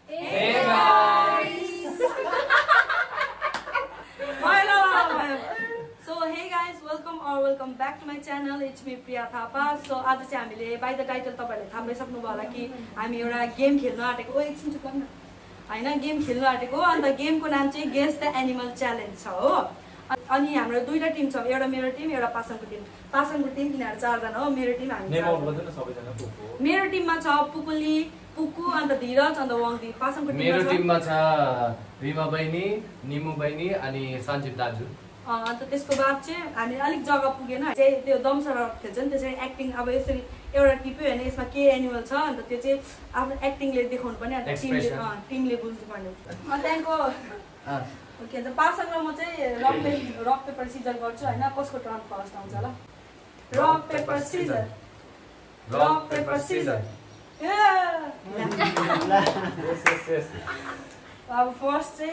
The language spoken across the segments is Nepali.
Hey guys! So hey guys, welcome back to my channel. It's me Priya Thapa. So आज चाहिँ हामीले by the title तपाईहरुले थाहा पाइसक्नु भयो होला कि हामी एउटा गेम खेल्न आटेको हो एकछिन चुप गर्नु हैन गेम खेल्न आटेको हो अनि गेमको नाम चाहिँ गेस द एनिमल च्यालेन्ज छ हो अनि हाम्रो दुईटा टिम छ एउटा मेरो टिम एउटा पासङको टिम किनहरु चार जना हो मेरो टिम हामी नेम आउट गर्दैन सबैजना पुकु मेरो टिममा छ पुकुली पुकु अन्त धीरज अन्त वाङदी पासङको टिममा मेरो टिममा छ रिमा बहिनी निमु बहिनी अनि सञ्जीव दाजु अन्त त्यसको बाद चाहिँ हामी अलिक जग्गा पुगेन चाहिँ त्यो दमसरा खेल्छ नि त्यसरी एक्टिङ अब यसरी एउटा टिप्यो हैन यसमा के एनिमल छ अन्त त्यो चाहिँ आफ्नो एक्टिङले देखाउनु पर्ने अन्त टिमले बुझ्नु पर्ने अनि त्यहाँको ओके अन्त पासङ र म चाहिँ रक पेपर सिजर गर्छु हैन कसको टर्न फर्स्ट आउँछ ल रक पेपर सिजर यस अब फर्स्ट चाहिँ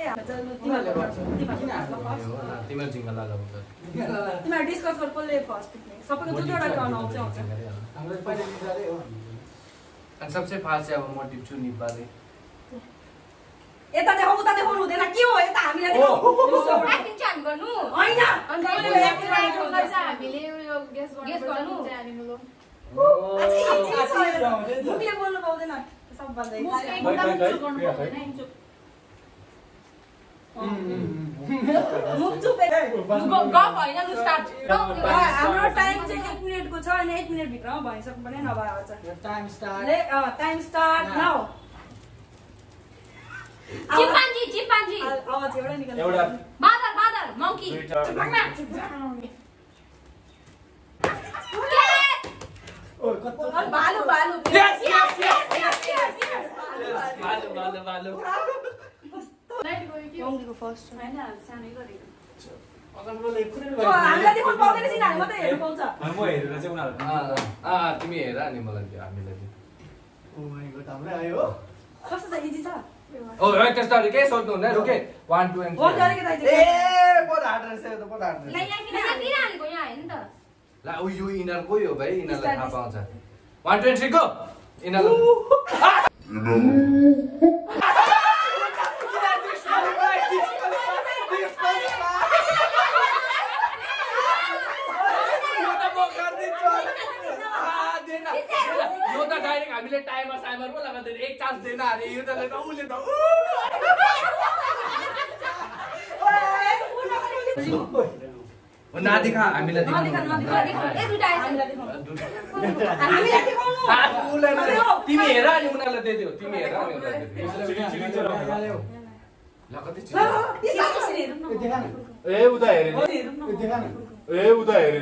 तिम्रो जिंगल लगाउँछ तिमीहरु डिस्कस गर कसले फर्स्ट टिप्ने सबैको दुईवटा टर्न आउँछ हाम्रो पहिले निकाले हो अनि सबसे फास्ट चाहिँ अब म टिप्छु निपाले यता देखाउ उता देखाउनु हुँदैन के हो यता हामीले एक्टिङ चाहिँ गर्नु हैन अनि एक्टिङ गर्छ हामीले गेस गर्नु चाहिँ हामी मिलो मुखले बोल्नु पाउँदैन सब भन्दै मुख चुप गफ हैन लु स्टार्ट हाम्रो टाइम चाहिँ 1 मिनेटको छ अनि 1 मिनेट भित्रमा भइसक्नु पर्ने नभए आउँछ टाइम स्टार्ट नाउ चिम्पान्जी आवाज एउटा निकाल्नु एउटा बादर मंकी ओ कस्तो भालु यस भालु वाङदीको फर्स्ट हैन सानै गरेको अगमले कुनै हामीले देखाउनु पाउँदैन सिन हामी मात्रै हेर्नु पाउँछ म हेरेर चाहिँ उनीहरु तिमी हेर अनि मलाई दियो हामीलाई दियो ओ माय गॉड हाम्रो आयो कस्तो छ इजी छ ओ है त्यस्तोहरु के सोध्नु हुँदैन रुके 1 2 and 3 हो गरेको दाइ ए बहुत हार्ड रहेछ यो त बहुत हार्ड रहेछ ल यहाँ किन हालेको यहाँ हैन त ला उ यो इनर को यो भाइ इनरलाई थाहा पाउँछ 1 2 and 3 गो इनर यो त डाइरेक्ट हामीले टाइमर पो लगाउँदैन एक चान्स देन अरे यो त उले त नदिखा हामीलाई तिमी हेर अनि उनीहरूलाई दिइदियो तिमी हेर अनि उनीहरूलाई ल कति ए उता हेरे ए उता हेरे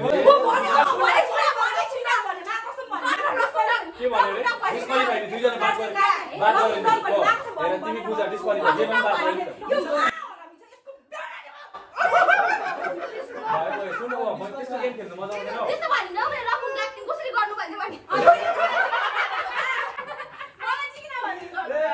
के भने रे डिस्क्वालिफाई नि दुईजना बात गरे हेर तिमी बुझा डिस्क्वालिफाई जे पनि बात गरे भाइ सुन्नु म त्यस्तो गेम खेल्नु मजा आउँदैन त्यस्तो भनि न मेरो रकुन एक्टिङ कसरी गर्नु भन्छ भनि मलाई चाहिँ किन भनि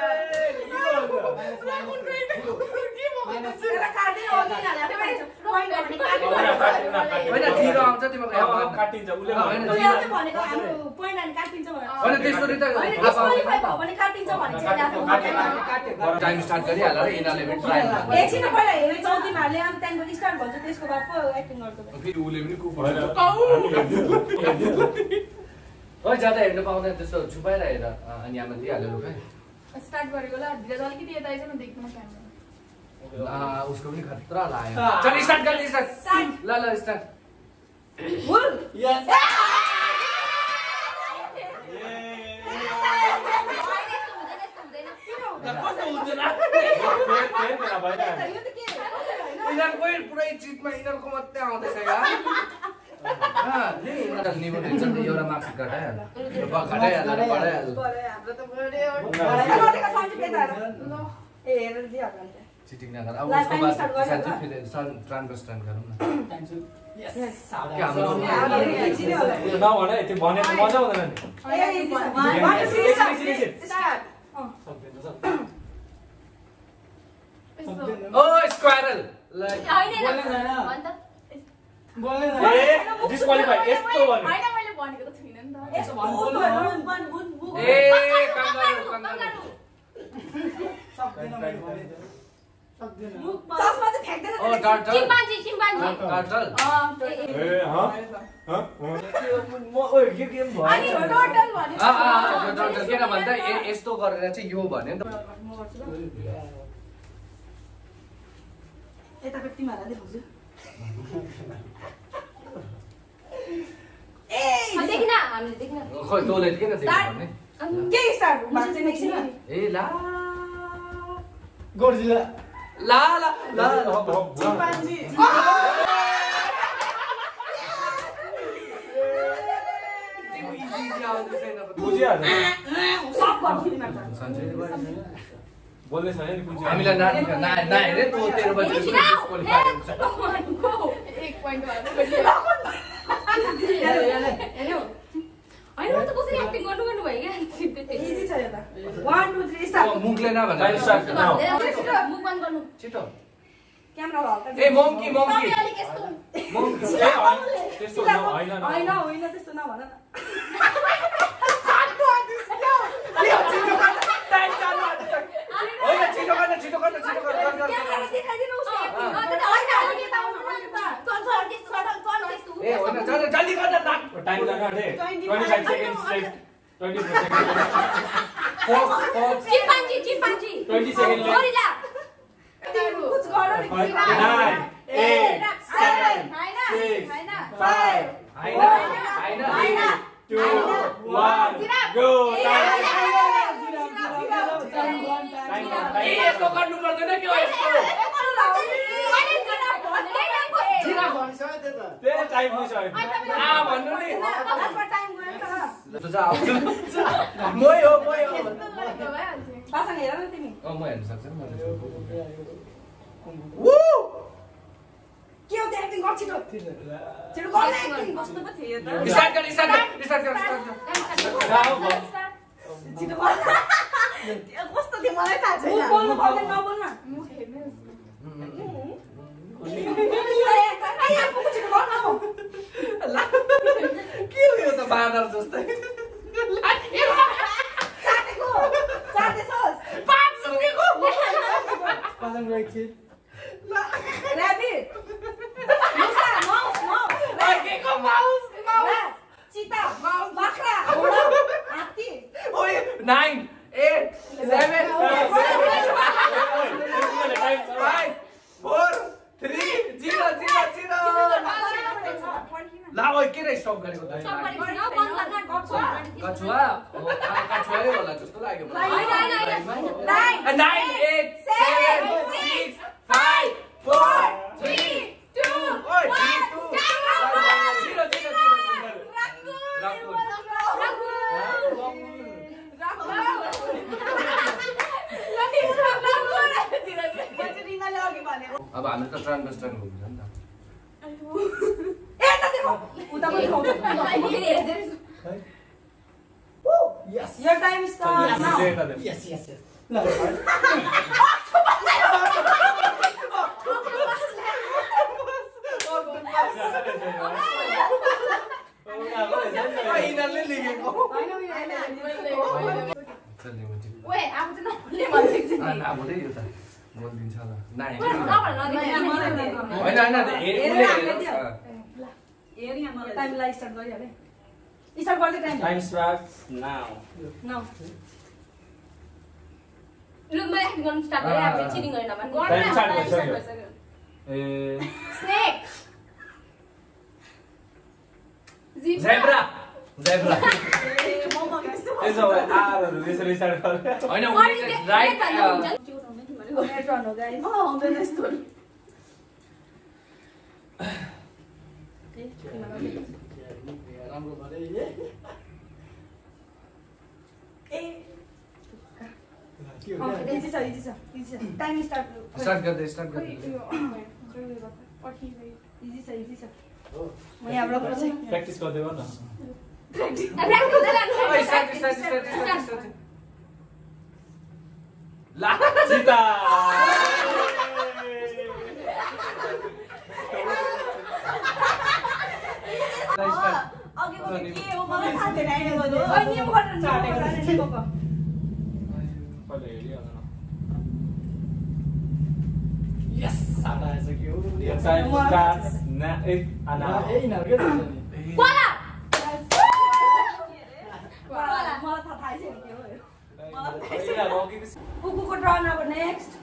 होइन जिरो आउँछ तिम्रो काटिन्छ उले भनेको हाम्रो पोइन्ट अनि काटिन्छ होइन त्यसरी त डिस्क्वालिफाई भयो भने काटिन्छ भने चाहिँ टाइम स्टार्ट गरिहाल र इनाले पनि ट्राई एकछिन पहिला हेरे चौथीमाले अनि त्यहाँदेखि स्टार्ट भन्छ त्यसको बाद पो एक्टिङ गर्छ फेरि उले पनि ओइ ज्यादा हेर्नु पाउँदैन त्यस्तो छुपाएर हेर अनि आमा दिइहाल्यो लु भाइ स्टार्ट गरेको ल धीरज अलिकति यता आइज न देख्नु क्यामेरा उसको पनि खतरा लाग्यो चल स्टार्ट गर्नु स्टार्ट ल स्टार्ट बोल यस इनर कोही पुरै चिटमा इनरको मात्रै आउँदैछ यार एउटा मार्क्स घटाइहाल्नु चिटिङ नगर अब उसको बाद साथै फेरि ट्रान्सस्ट्यान्ड गरौँ न नभन त्यो भनेको मजा आउँदैन नि ओ स्क्वायरल डिस्क्वालिफाई यस्तो भन्यो हैन मैले भनेको त छैन नि त यसो ए कंगारू चस्मा चाहिँ फ्याक्दैन टर्टल चिम्पान्जी टर्टल ए हाँ हाँ अनि टोटल भने टर्टल किन भन्दा यस्तो गरेर चाहिँ यो भन्यो नि त म गर्छु ल यताको तिमीहरूलाई देखाउँछु देखिन हामीले देखिन खोइ तँले किन देख्नु भन्ने के स्टार्ट भएको चाहिँ नेक्स्टमा ए ला गोर्जिला ला ला ला चिम्पान्जी बुझिहाल्छ सब गर्छु तिमीहरू बोल्ने छैन नि कुन चाहिँ हामीलाई नाहेरे तँ 13 बजे क्वालिफाई हुन्छ एक पोइन्ट भयो होइन म त कसरी एक्टिङ गर्नु भयो क्या इजी छ यो त 1 2 3 स्टार्ट मुखले नभन टाइम स्टार्ट नाउ मुख बन्द गर्नु छिटो क्यामेरा हल्का ए मङ्की मङ्की अलिक यस्तो मङ्की त्यस्तो होइन होइन होइन त्यस्तो नभन न होइन छिटो गर्न छिटो गर्न छिटो गर्न क्यामेरा देखाइदिनु उसको ए होइन जल्दी गर्न नाक टाइम जान आँटे 25 seconds left 24 seconds fox chimpanzee 20 second left gorilla कुछ गर नि 9 8 7 6 5 होइन 2 1 गो ए यस्तो गर्नु पर्दैन के हो यस्तो त्यही टाइम हुन्छ आ भन्नु नि लास्टमा टाइम गयो नि त त जा मोय हो पासँग हेर न तिमी म हेर्न सक्छु वु के हो त्यो एक्टिङ गर छिटो छिटो गर न एक्टिङ कस्तो पो थियो त स्टार्ट गर छिटो गर कस्तो थियो मलाई थाहा छैन बोल्नु पर्दैन नबोल्न मुख हेर्नु के हो यो त बाँदर जस्तै चिता बाख्रा हात्ती 9 8 7 5 4 3 0 ला ओइ के रे स्टप गरेको त कछुवा कछुवाले होला जस्तो लाग्यो मलाई 9 8 7 6 5 4 3 2 ओइ 3 2 अब हामी त ट्रान बस्टन घुम्छ नि Your time starts now. Yes. यिनीहरूले लेखेको ओए अब चाहिँ नबोल्ने भनेको चाहिँ नबोले यो त बोलिदिन्छ ल नाइ होइन टाइमलाई स्टार्ट गरिहाले स्टार्ट गर्दै टाइम स्टार्ट्स नाउ नाउ लु म एक्टिङ गर्न स्टार्ट गरे अब चिटिङ गर्न भन्छ टाइम स्टार्ट भइसक्यो ए स्नेक जेब्रा त्यसो भए आरहरु यसरी स्टार्ट गरे होइन उनीले राइट टर्न हो गाइस आउँदैन यस्तो राम्रो गरे इजी छ टाइम स्टार्ट गर्दै इजी छ म यहाँबाट गर्छु प्र्याक्टिस गर्दै गर्नु ला चिता अघिको के हो मलाई थाहा छैन अहिले गर्नु अनि नियम गरेर चाटेको पहिले हेरिहाल्नु Your time starts now. Koala मलाई थाहा थाहै छैन के हो यो कुकुरको टर्न अब नेक्स्ट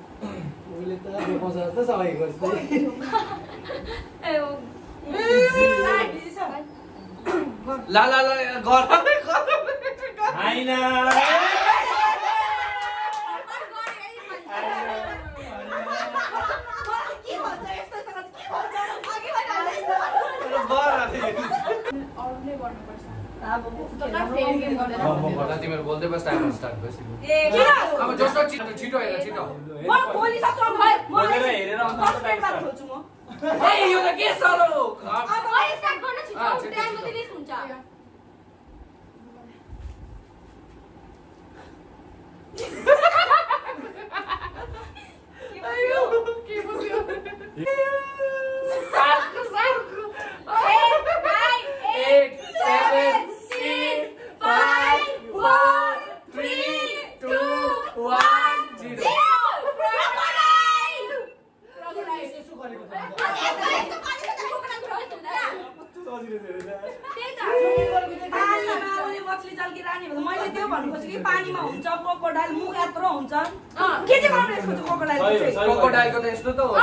ला ला ला गर Aina. अरूले गर्नुपर्छ अब फेरि गेम गर्दैन तिमीहरू बोल्दै बस टाइमर स्टार्ट भइसक्यो ए किन अब जस्तो छिटो छिटो हेर छिटो म बोली सक्छु बोलेर हेरेर अन्त टाइम स्टार्ट खोल्छु म ए यो त के साह्रो अब अहिले स्टार्ट गर्न छिटो टाइम मात्रै लिस्ट हुन्छ मैले त्यो भन्नु खोजेँ कि पानीमा हुन्छ क्रोकोडाइल मुख यत्रो हुन्छ के चाहिँ गर्नु यसको चाहिँ क्रोकोडाइल क्रोकोडाइलको त यस्तो त हो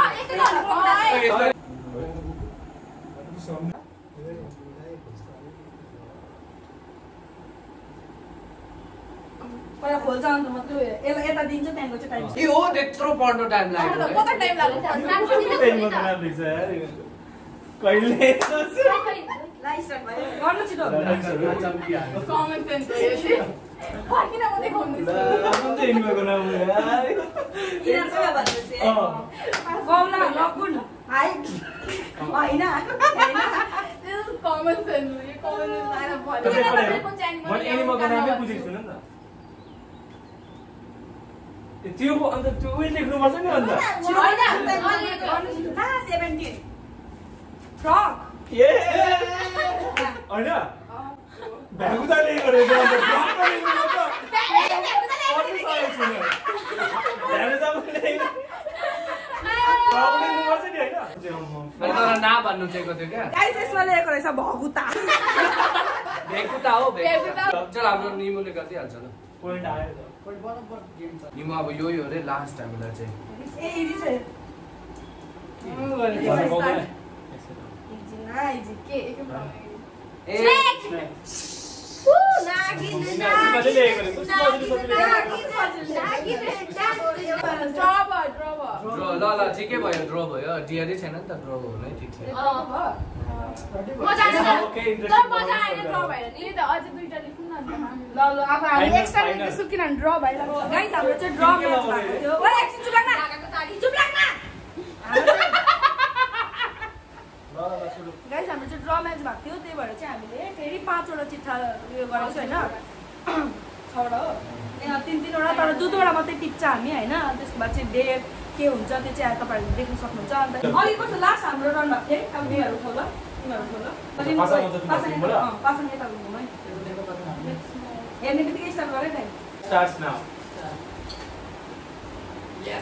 पहिला खोल्छ अन्त म त्यो यसलाई यता दिन्छ त्यहाँको चाहिँ टाइम के हो त्यत्रो पढ्नु टाइम लाग्यो कता टाइम लाग्छ कहिले लाइ स्टार्ट भयो गर्नु छिटो कमन सेन्स हो यो चाहिँ किन म देखाउँदैछु किन चाहिँ भन्दैछ गौला लकुन हाइ हैन कमन सेन्स हो यो कमन सेन्स आएर म एनिमलको नामै बुझेको छु नि त त्यो अन्त त्यो उयो लेख्नुपर्छ नि अन्त हैन 17 फ्रग होइन भ्यागुदाले गरेको अन्त भ्यागुदाले ना भन्नु चाहिएको थियो क्या गाइस यसमा लेखेको रहेछ भगुता भेकुता हो भेकुता चल हाम्रो निमुले गरिदिइहाल्छ ल पोइन्ट आयो त निमु अब यो रे लास्ट हामीलाई चाहिँ ए इजी छ इजी के एक ल ल ठिकै भयो ड्र भयो डिआरई छैन नि त ड्र हो नै ठिक छ ल अब हामी एक्स्ट्रा लेख्दैछु किनभने ड्र भइरहेको छ गाइस हाम्रो चाहिँ ड्र म्याच भएको थियो ओइ एकछिन चुप लाग्न गाइस हाम्रो चाहिँ ड्र म्याच भएको थियो त्यही भएर चाहिँ हामीले फेरि 5 वटा चिट्ठा उयो गरेको छु हैन 6 वटा हो 3 वटा तर 2 वटा मात्रै टिप्छ हामी हैन त्यसको बाद चाहिँ डेट के हुन्छ त्यो चाहिँ तपाईहरुले देख्न सक्नुहुन्छ अन्त अघि कस्तो लास्ट हाम्रो रन भएको थियो अब तिमीहरु उठाउ ल पासन यता घुमौँ है हेर्ने बित्तिकै स्टार्ट गरे time starts now Yes.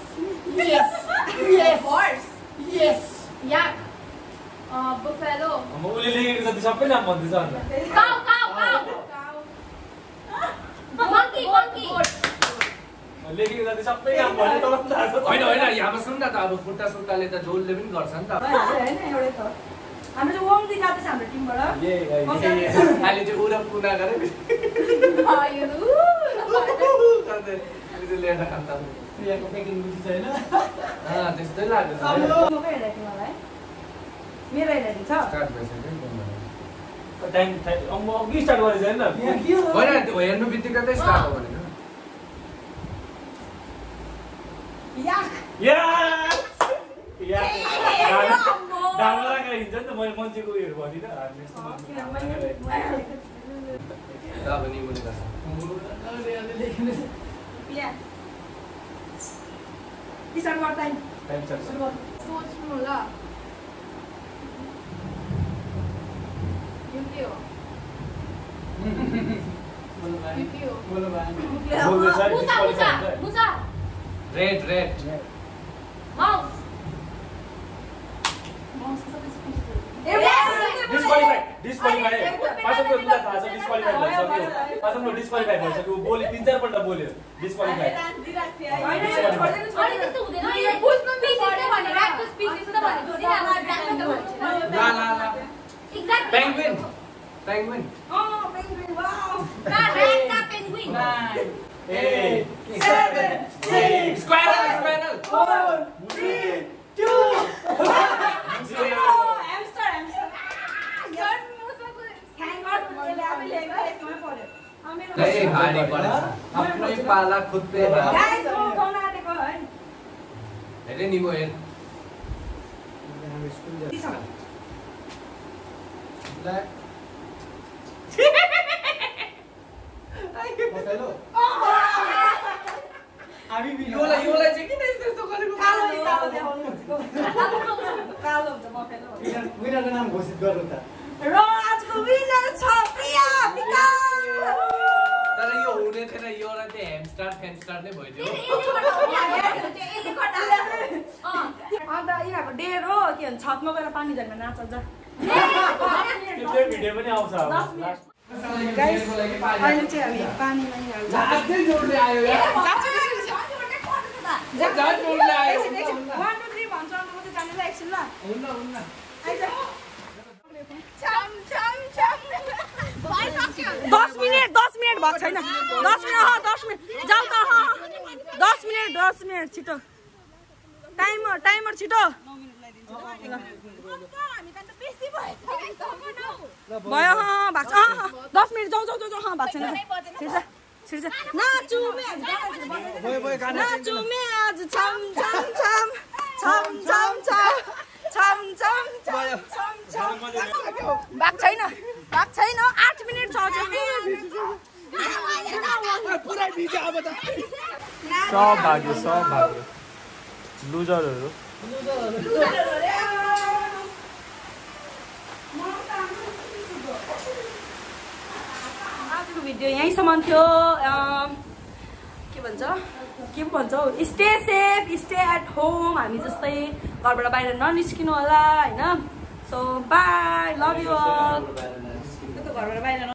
Horse. Yes. Yak. Buffalo. म उले लेखेको जति सबै नाम भन्दैछ अन्त लेखेको जति सबै नाम भने त होइन होइन यहाँ सुन न त अब खुट्टा सुट्टाले त जोलले पनि गर्छ नि त हैन एउटै त हाम्रो चाहिँ वङ दि जादैछ हाम्रो टिमबाट अहिले चाहिँ उरा पुना गरे लिएर खान्छ प्रियाको पेकिङ बुझी छैन त्यस्तै लाग्छ मकै हेरेको मलाई मेरो हेरेको छ स्टार्ट भइसक्यो टाइम म अघि स्टार्ट गरेछ हैन होइन हेर्नु बित्तिकै त स्टार्ट हो भनेको याक डाङ्गा हिँड्छ नि त मैले मान्छेको उयोहरू भनिनँ अब निमुले गर्छ या स्टार्ट गर टाइम टाइम सोच्नु ल यो के हो मुसा रेड माउस डिस्क्वालिफाई पासमको तुलाई थाहा छ डिस्क्वालिफाई भइसक्यो पासमको डिस्क्वालिफाई भइसक्यो बोल्यो 3-4 पल्ट बोल्यो डिस्क्वालिफाई अनि त्यस्तो हुँदैन यो बुझ्नु पिसिस भने राइट स्पिसिस त भने बुझिन अब जान्न त भन्छ ला exactly penguin penguin wow correct penguin 9 8 7 6 squirrel 4 3 2 hamster thank god मैले आफै ल्याएको यसमै पर्यो नहीं हारी पड़ेछ आफ्नै पाला खुद पे गाइस म उठाउन आँटेको है हेरे नि म हेर योलाई चाहिँ किन यस्तो गरेको कालो देखाउनु कालो हुन्छ म फेलो विनरको नाम घोषित गर्नु त र आजको विनर छ प्रिया विकास तर यो हुने थिएन यो र त्यो ह्यामस्टर फेन्स्टर नै भइदियो अन्त यिनीहरूको डेर हो के भन्छ छतमा गएर पानी झर्न नाच जा त्यो भिडियो पनि आउँछ अब गाइस अहिले चाहिँ हामी पानीमा हाल्छ लास्टै जोडले आयो यार जात जोडले आयो 1 2 3 भन्छ अन्त म चाहिँ जानेला एकछिन ल हुन्न आइज छम छम छम 10 मिनेट भएको छैन 10 मिनेट जाऊ त 10 मिनेट छिटो टाइमर छिटो भयो भएको छ 10 मिनेट जाऊ भएको छैन छिर्छ नाचु मे आज छम छम छम छम छम छम छम छम भएको छैन 8 मिनेट छ पुरै भिजे अब त सब भाग्यो लुजरहरु आजको भिडियो यहीँसम्म थियो के भन्छ stay safe stay at home हामी जस्तै घरबाट बाहिर ननिस्किनु होला हैन so bye love you all घरबाट बाहिर